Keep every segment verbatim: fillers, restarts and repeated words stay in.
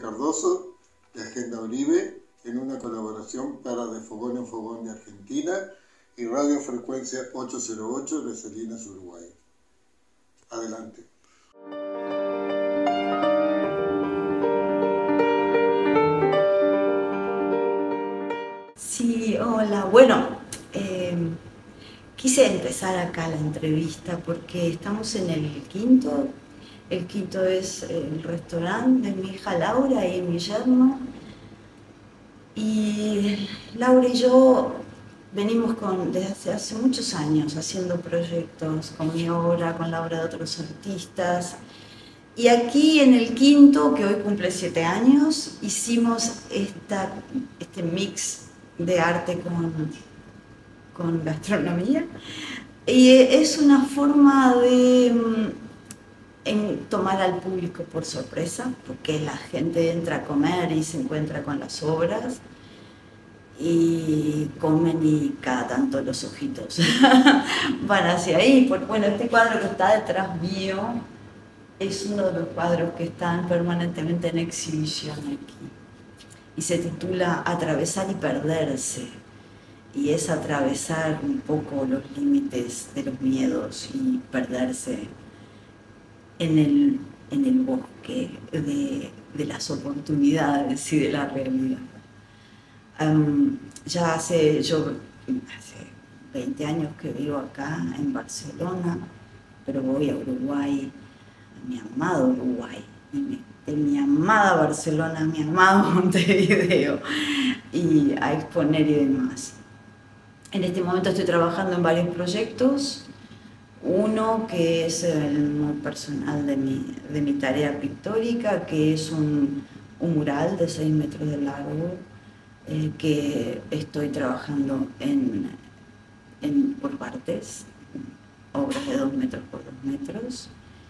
Cardoso de Agenda Uribe en una colaboración para De Fogón en Fogón de Argentina y Radio Frecuencia ochocientos ocho de Salinas, Uruguay. Adelante. Sí, hola. Bueno, eh, quise empezar acá la entrevista porque estamos en el quinto. El quinto es el restaurante de mi hija Laura y mi yerno. Y Laura y yo venimos con, desde hace muchos años haciendo proyectos con mi obra, con la obra de otros artistas. Y aquí en el quinto, que hoy cumple siete años, hicimos esta, este mix de arte con, con gastronomía. Y es una forma de en tomar al público por sorpresa, porque la gente entra a comer y se encuentra con las obras y comen y cada tanto los ojitos van hacia ahí. Porque, bueno, este cuadro que está detrás mío es uno de los cuadros que están permanentemente en exhibición aquí y se titula Atravesar y perderse, y es atravesar un poco los límites de los miedos y perderse en el, en el bosque de, de las oportunidades y de la realidad. Um, ya hace, yo hace veinte años que vivo acá en Barcelona, pero voy a Uruguay, a mi amado Uruguay, de mi amada Barcelona, a mi amado Montevideo, y a exponer y demás. En este momento estoy trabajando en varios proyectos. Uno que es el muy personal de mi, de mi tarea pictórica, que es un, un mural de seis metros de largo, eh, que estoy trabajando en, en, por partes, obras de dos metros por dos metros.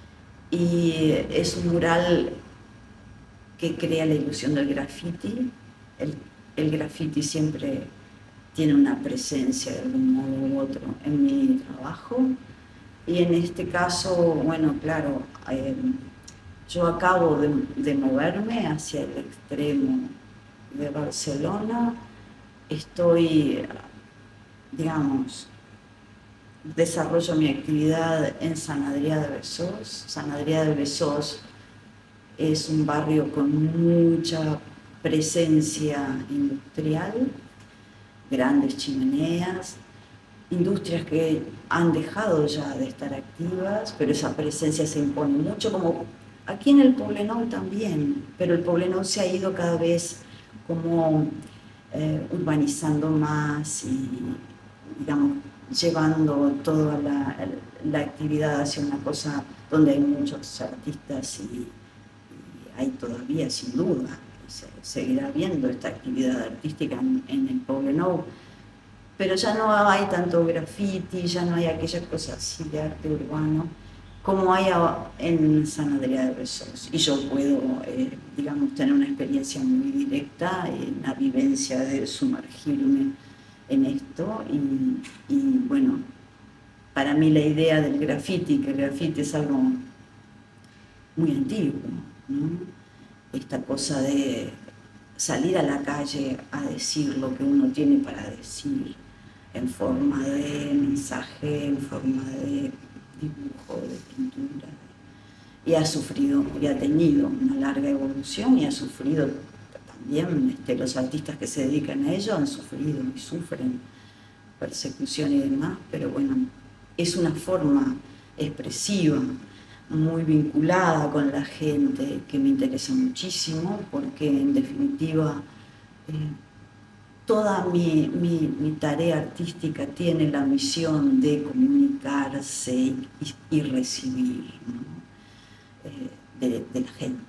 Y es un mural que crea la ilusión del graffiti. El, el graffiti siempre tiene una presencia de algún modo u otro en mi trabajo. Y en este caso, bueno, claro, eh, yo acabo de, de moverme hacia el extremo de Barcelona. Estoy, digamos, desarrollo mi actividad en San Adrià de Besòs. San Adrià de Besòs es un barrio con mucha presencia industrial, grandes chimeneas, industrias que han dejado ya de estar activas, pero esa presencia se impone mucho, como aquí en el Poblenou también, pero el Poblenou se ha ido cada vez como eh, urbanizando más y, digamos, llevando toda la, la actividad hacia una cosa donde hay muchos artistas y, y hay todavía, sin duda, se, seguirá habiendo esta actividad artística en, en el Poblenou. Pero ya no hay tanto graffiti, ya no hay aquellas cosas así de arte urbano como hay en San Adrià de Besòs. Y yo puedo, eh, digamos, tener una experiencia muy directa en la vivencia de sumergirme en esto. Y, y bueno, para mí la idea del graffiti, que el graffiti es algo muy antiguo, ¿no? Esta cosa de salir a la calle a decir lo que uno tiene para decir, en forma de mensaje, en forma de dibujo, de pintura. Y ha sufrido, y ha tenido una larga evolución, y ha sufrido también, este, los artistas que se dedican a ello han sufrido y sufren persecución y demás, pero bueno, es una forma expresiva, muy vinculada con la gente, que me interesa muchísimo, porque en definitiva eh, toda mi, mi, mi tarea artística tiene la misión de comunicarse y, y recibir, ¿no? eh, de, de la gente.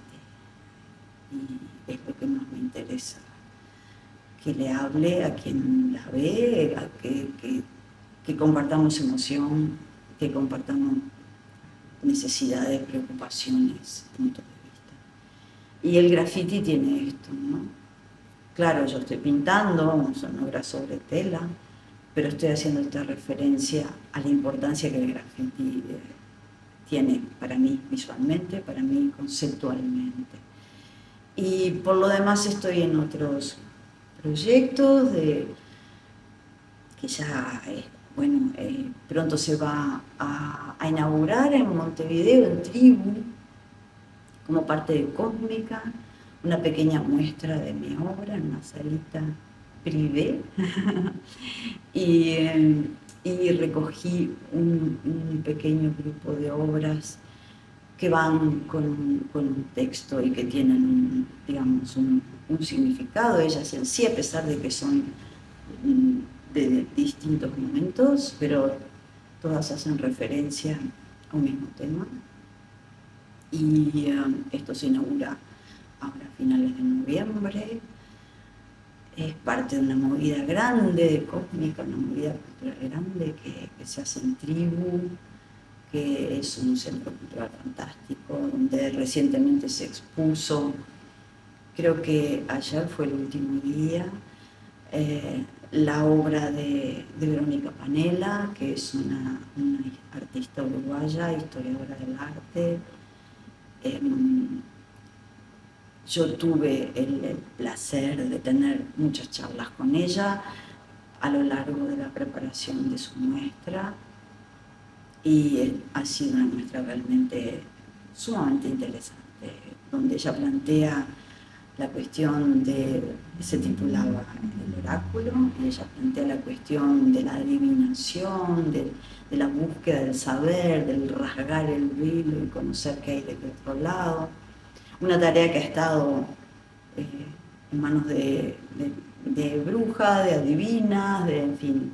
Y es lo que más me interesa, que le hable a quien la ve, a que, que, que compartamos emoción, que compartamos necesidades, preocupaciones, puntos de vista. Y el graffiti tiene esto, ¿no? Claro, yo estoy pintando, son obras sobre tela, pero estoy haciendo esta referencia a la importancia que el graffiti tiene para mí visualmente, para mí conceptualmente. Y por lo demás estoy en otros proyectos de, que ya, eh, bueno, eh, pronto se va a, a inaugurar en Montevideo, en Tribu, como parte de Cósmica, una pequeña muestra de mi obra en una salita privé. y, eh, y recogí un, un pequeño grupo de obras que van con, con un texto y que tienen, un, digamos, un, un significado, ellas en sí, a pesar de que son de distintos momentos, pero todas hacen referencia a un mismo tema. Y um, esto se inaugura ahora a finales de noviembre. Es parte de una movida grande de Cósmica, una movida cultural grande que, que se hace en Tribu, que es un centro cultural fantástico, donde recientemente se expuso, creo que ayer fue el último día, eh, la obra de, de Verónica Panela, que es una, una artista uruguaya, historiadora del arte. Eh, yo tuve el, el placer de tener muchas charlas con ella a lo largo de la preparación de su muestra, y ha sido una muestra realmente sumamente interesante, donde ella plantea la cuestión de, se titulaba El oráculo, y ella plantea la cuestión de la adivinación, de, de la búsqueda del saber, del rasgar el velo y conocer qué hay del otro lado. Una tarea que ha estado eh, en manos de, de, de brujas, de adivinas, de, en fin.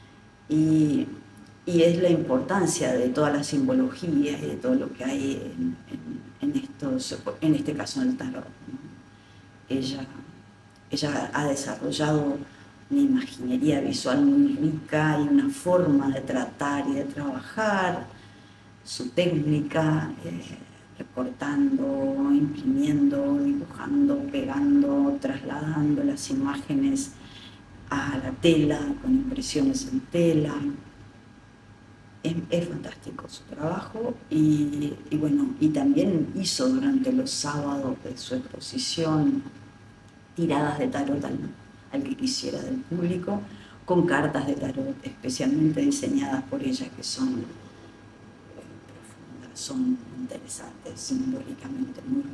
Y, y es la importancia de toda la simbología y de todo lo que hay en, en, en, estos, en este caso en el tarot, ¿no? Ella, ella ha desarrollado una imaginería visual muy rica y una forma de tratar y de trabajar, su técnica, eh, recortando, imprimiendo, dibujando, pegando, trasladando las imágenes a la tela, con impresiones en tela. Es, es fantástico su trabajo y, y bueno, y también hizo durante los sábados de su exposición tiradas de tarot al, al que quisiera del público, con cartas de tarot especialmente diseñadas por ella, que son eh, profundas, son interesantes, simbólicamente muy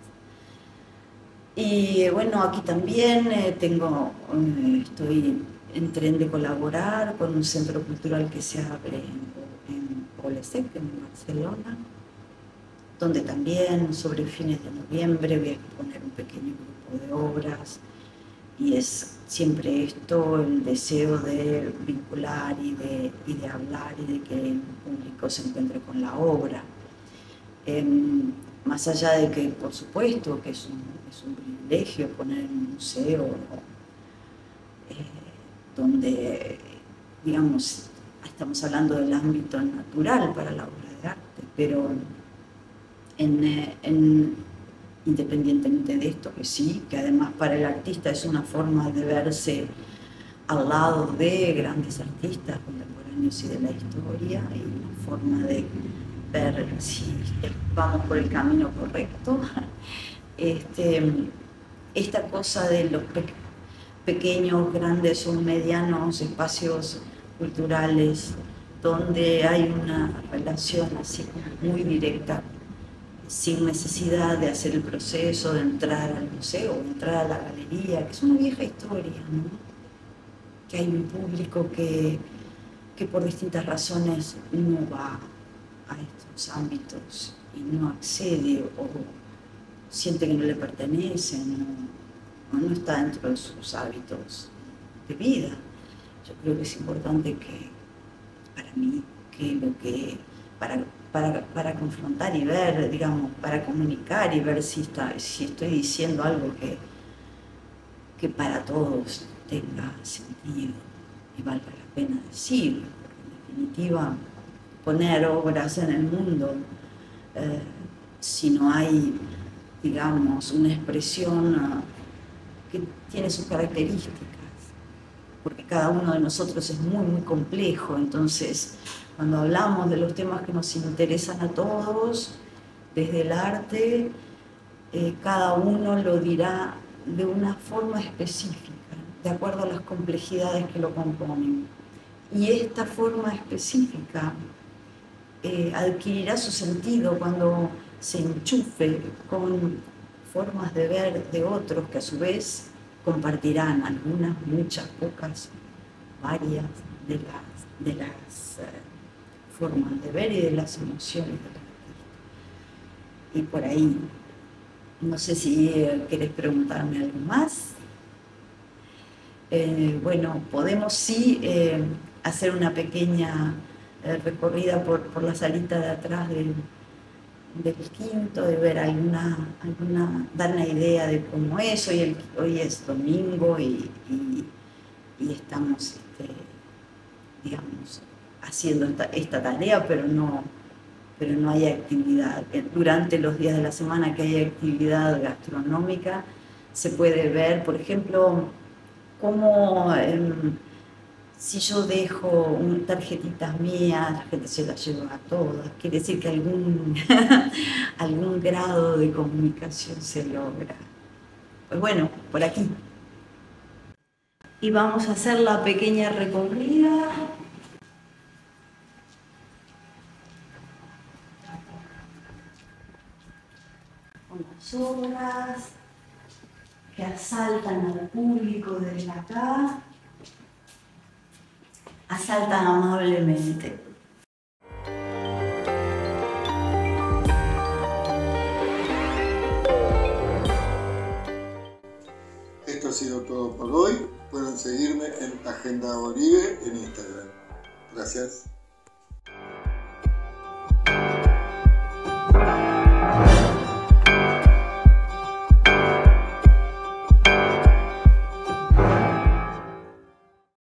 ricas. Y bueno, aquí también eh, tengo, eh, estoy en tren de colaborar con un centro cultural que se abre en, en Polesec, en Barcelona, donde también sobre fines de noviembre voy a exponer un pequeño grupo de obras, y es siempre esto, el deseo de vincular y de, y de hablar y de que el público se encuentre con la obra. Eh, más allá de que, por supuesto, que es un, es un privilegio poner en un museo eh, donde, digamos, estamos hablando del ámbito natural para la obra de arte, pero en, en, independientemente de esto, que sí, que además para el artista es una forma de verse al lado de grandes artistas contemporáneos y de la historia, y una forma de ver si vamos por el camino correcto. Este, esta cosa de los pe pequeños, grandes o medianos espacios culturales donde hay una relación así muy directa, sin necesidad de hacer el proceso de entrar al museo, entrar a la galería, que es una vieja historia, ¿no? Que hay un público que, que por distintas razones no va a estos ámbitos y no accede o siente que no le pertenecen o no está dentro de sus hábitos de vida. Yo creo que es importante que, para mí, que lo que, para, para, para confrontar y ver, digamos, para comunicar y ver si, está, si estoy diciendo algo que, que para todos tenga sentido y valga la pena decirlo, porque en definitiva poner obras en el mundo, eh, si no hay, digamos, una expresión uh, que tiene sus características, porque cada uno de nosotros es muy, muy complejo. Entonces, cuando hablamos de los temas que nos interesan a todos, desde el arte, eh, cada uno lo dirá de una forma específica, de acuerdo a las complejidades que lo componen. Y esta forma específica eh, adquirirá su sentido cuando se enchufe con formas de ver de otros que a su vez compartirán algunas, muchas, pocas, varias de las, de las eh, formas de ver y de las emociones del artista. Y por ahí, no sé si eh, querés preguntarme algo más. Eh, bueno, podemos sí eh, hacer una pequeña eh, recorrida por, por la salita de atrás del, del quinto, de ver alguna, alguna, dar una idea de cómo es. Hoy, el, hoy es domingo y, y, y estamos, este, digamos, haciendo esta, esta tarea, pero no, pero no hay actividad. Durante los días de la semana que hay actividad gastronómica, se puede ver, por ejemplo, cómo eh, si yo dejo un, tarjetitas mías, la gente se las lleva a todas, quiere decir que algún, algún grado de comunicación se logra. Pues bueno, por aquí. Y vamos a hacer la pequeña recorrida. Con las obras que asaltan al público desde acá, asaltan amablemente. Esto ha sido todo por hoy. Pueden seguirme en Agenda Oribe en Instagram. Gracias.